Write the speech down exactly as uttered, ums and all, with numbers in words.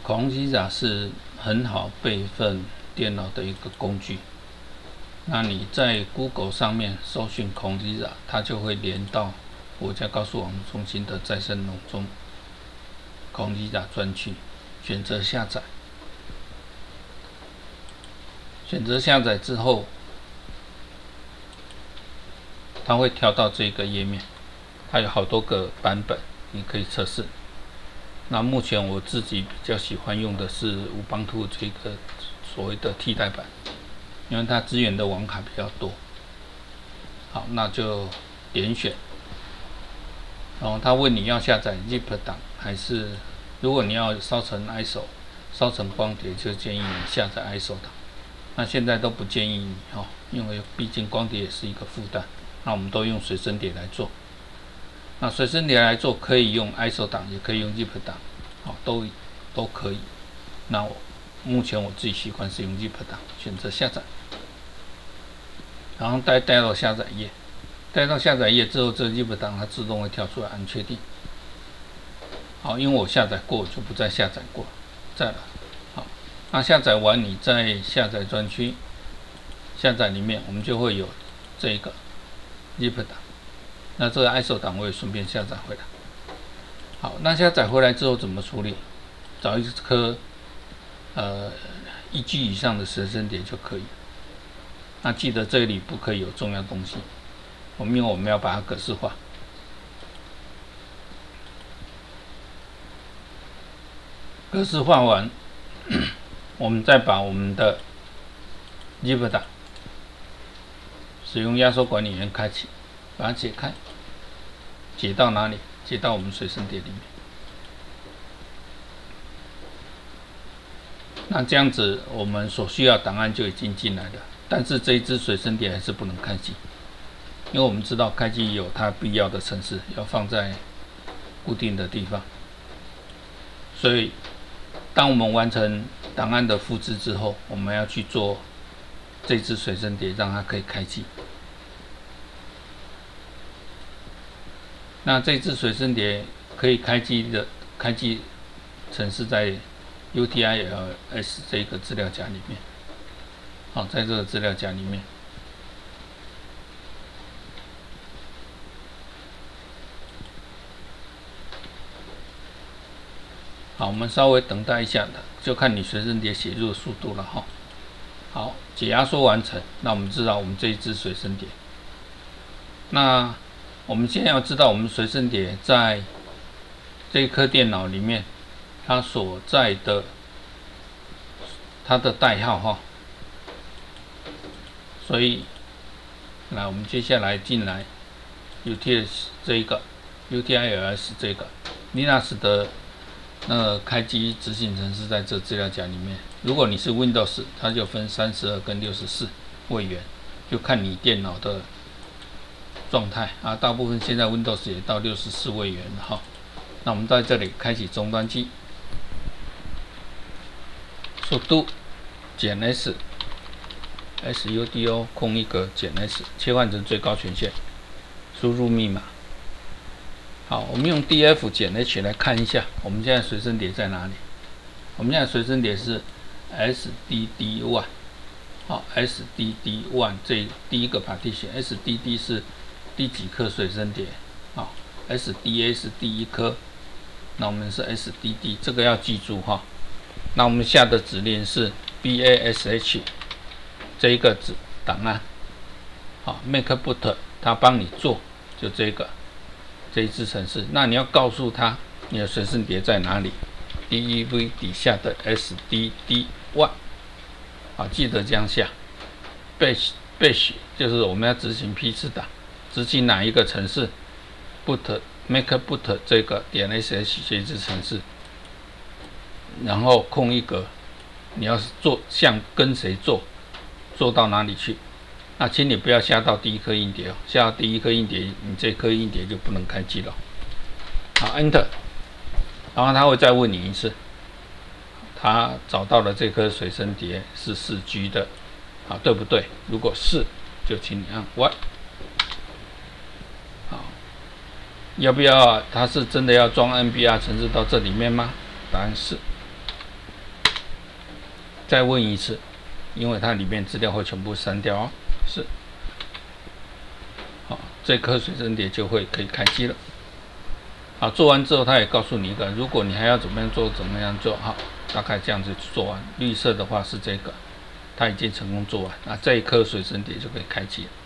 Conquista 是很好备份电脑的一个工具。那你在 Google 上面搜寻 Conquista， 它就会连到国家高速网络中心的再生农中 Conquista 专区，选择下载。选择下载之后，它会跳到这个页面，它有好多个版本，你可以测试。那目前我自己比较喜欢用的是 Ubuntu 这个所谓的替代版，因为它支援的网卡比较多。好，那就点选，然后它问你要下载 zip 档还是，如果你要烧成 I S O， 烧成光碟，就建议你下载 I S O 档。那现在都不建议你哦，因为毕竟光碟也是一个负担。那我们都用随身碟来做。那随身碟来做，可以用 I S O 档，也可以用 zip 档，好，都都可以。那我目前我自己习惯是用 zip 档，选择下载，然后带带到下载页，带到下载页之后，这个 zip 档它自动会跳出来，按确定。好，因为我下载过，我就不再下载过，再来。好，那下载完，你在下载专区下载里面，我们就会有这个 zip 档。那这个 I S O 档我也顺便下载回来。好，那下载回来之后怎么处理？找一颗呃一 G 以上的随身碟就可以。那记得这里不可以有重要东西，我们因为我们要把它格式化。格式化完，我们再把我们的 zip 档使用压缩管理员开启。把它解开，解到哪里？解到我们随身碟里面。那这样子，我们所需要档案就已经进来了。但是这一支随身碟还是不能开机，因为我们知道开机有它必要的程式，要放在固定的地方。所以，当我们完成档案的复制之后，我们要去做这支随身碟，让它可以开机。那这支随身碟可以开机的开机程式在 U T I L S 这个资料夹里面。好，在这个资料夹里面。好，我们稍微等待一下的，就看你随身碟写入的速度了哈。好，解压缩完成，那我们知道我们这一支随身碟。那我们现在要知道，我们随身碟在这颗电脑里面，它所在的它的代号哈。所以，来，我们接下来进来 U T S 这一个 U T I L S 这个 Linux 的那个开机执行程式在这资料夹里面。如果你是 Windows， 它就分三十二跟六十四位元，就看你电脑的状态啊，大部分现在 Windows 也到六十四位元了哈。那我们在这里开启终端机，速度减 S S U D O 空一格减 S， 切换成最高权限，输入密码。好，我们用 D F 减 H 来看一下，我们现在随身碟在哪里？我们现在随身碟是 S D D 一， 好 ，S D D 一 这第一个 partition，S D D 是第几颗随身碟？好 ，S D A 是第一颗，那我们是 S D D， 这个要记住哈。那我们下的指令是 B A S H 这一个指档案，好 ，make boot 它帮你做，就这个这一支程式。那你要告诉他你的随身碟在哪里 ，D E V 底下的 S D D 一， 好，记得这样下。bash bash 就是我们要执行批次档。执行哪一个程式 ？boot make boot 这个点 sh 这一支程式，然后空一格，你要做向跟谁做，做到哪里去？那请你不要下到第一颗硬碟哦，下到第一颗硬碟，你这颗硬碟就不能开机了。好 ，Enter， 然后他会再问你一次，他找到了这颗随身碟是四 G 的，好，对不对？如果是，就请你按 Y。要不要？它是真的要装 N B R 程式到这里面吗？答案是。 再问一次，因为它里面资料会全部删掉哦。是，好，这颗水蒸碟就会可以开机了。好，做完之后，它也告诉你一个，如果你还要怎么样做，怎么样做，好，大概这样子做完。绿色的话是这个，它已经成功做完，那这一颗水蒸碟就可以开机了。